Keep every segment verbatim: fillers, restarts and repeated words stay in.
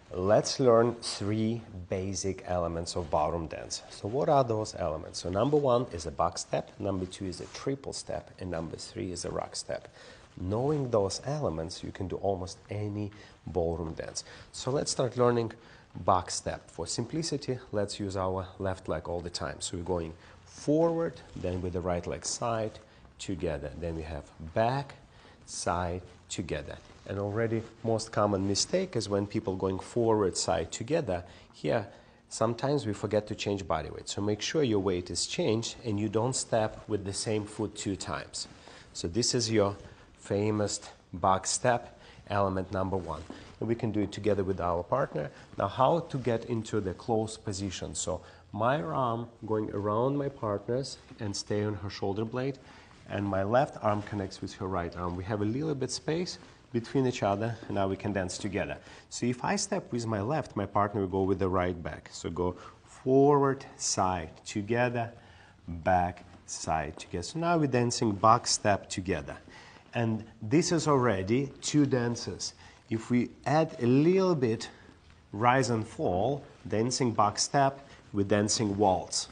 let's learn three basic elements of ballroom dance. So what are those elements? So number one is a buck step, number two is a triple step, and number three is a rock step. Knowing those elements, you can do almost any ballroom dance. So let's start learning buck step. For simplicity, let's use our left leg all the time. So we're going forward, then with the right leg side, together. Then we have back, side, together. And already most common mistake is when people going forward, side, together. Here, sometimes we forget to change body weight. So make sure your weight is changed and you don't step with the same foot two times. So this is your famous buck step, element number one. And we can do it together with our partner. Now how to get into the close position. So my arm going around my partner's and stay on her shoulder blade, and my left arm connects with her right arm. We have a little bit space between each other, and now we can dance together. So if I step with my left, my partner will go with the right back. So go forward, side, together, back, side, together. So now we're dancing buck step together. And this is already two dances. If we add a little bit rise and fall, dancing buck step, we're dancing waltz.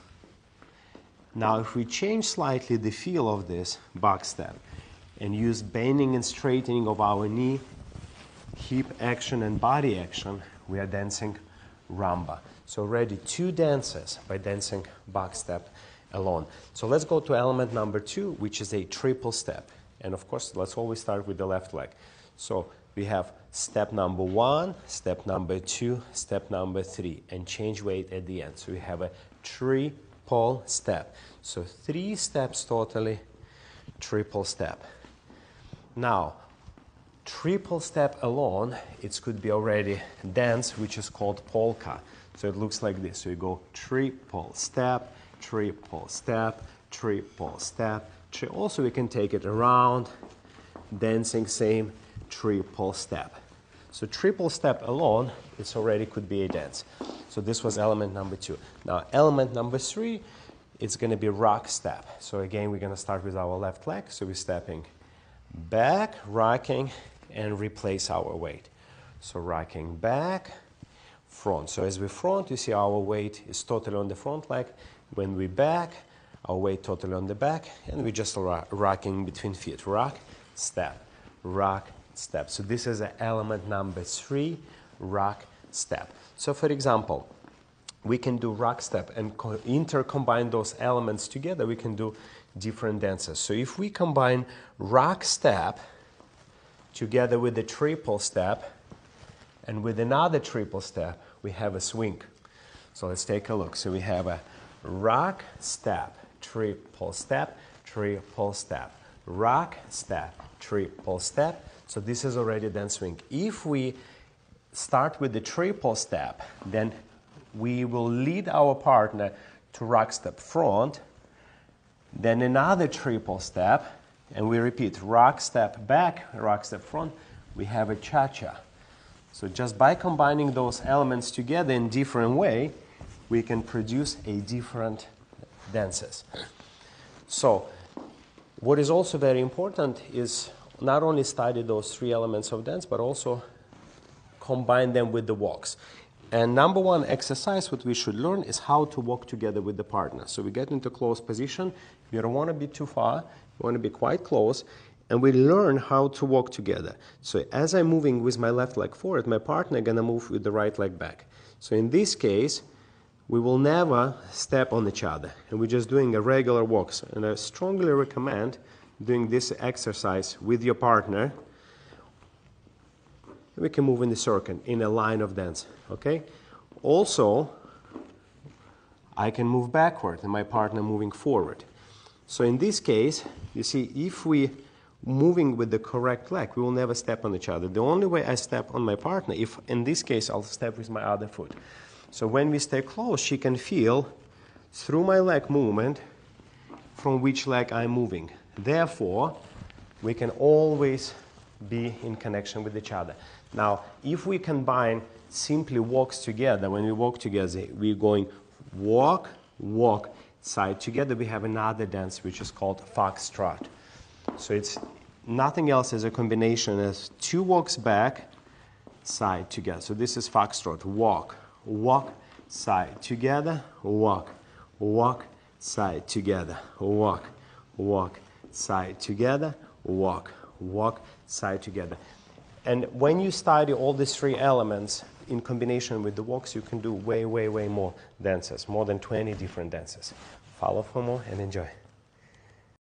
Now if we change slightly the feel of this buck step and use bending and straightening of our knee, hip action and body action, we are dancing rumba. So already two dances by dancing buck step alone. So let's go to element number two, which is a triple step. And of course, let's always start with the left leg. So we have step number one, step number two, step number three, and change weight at the end. So we have a triple step. So three steps totally, triple step. Now, triple step alone, it could be already dance, which is called polka. So it looks like this. So you go triple step, triple step, triple step. Tri also, we can take it around, dancing same triple step. So triple step alone, it's already could be a dance. So this was element number two. Now element number three, it's going to be rock step. So again, we're going to start with our left leg. So we're stepping back, rocking, and replace our weight. So rocking back, front. So as we front, you see our weight is totally on the front leg. When we back, our weight totally on the back, and we just rock, rocking between feet. Rock, step, rock, step. So this is element number three, rock, step. So for example, we can do rock step and intercombine those elements together. We can do different dances. So if we combine rock step together with the triple step and with another triple step, we have a swing. So let's take a look. So we have a rock step, triple step, triple step, rock step, triple step. So this is already dance swing. If we start with the triple step, then we will lead our partner to rock step front, then another triple step, and we repeat rock step back, rock step front. We have a cha-cha. So just by combining those elements together in different way, we can produce a different dances. So what is also very important is not only study those three elements of dance, but also combine them with the walks. And number one exercise what we should learn is how to walk together with the partner. So we get into close position. You don't want to be too far. You want to be quite close. And we learn how to walk together. So as I'm moving with my left leg forward, my partner is going to move with the right leg back. So in this case, we will never step on each other. And we're just doing a regular walks. And I strongly recommend doing this exercise with your partner. We can move in the circle, in a line of dance, okay? Also, I can move backward and my partner moving forward. So in this case, you see, if we moving with the correct leg, we will never step on each other. The only way I step on my partner, if in this case, I'll step with my other foot. So when we stay close, she can feel through my leg movement from which leg I'm moving. Therefore, we can always be in connection with each other. Now, if we combine simply walks together, when we walk together, we're going walk, walk, side together. We have another dance which is called foxtrot. So it's nothing else as a combination as two walks back, side, together. So this is foxtrot. Walk, walk, side, together, walk, walk, side, together, walk, walk, side, together, walk, walk, side, together. And when you study all these three elements in combination with the walks, you can do way, way, way more dances, more than twenty different dances. Follow for more and enjoy.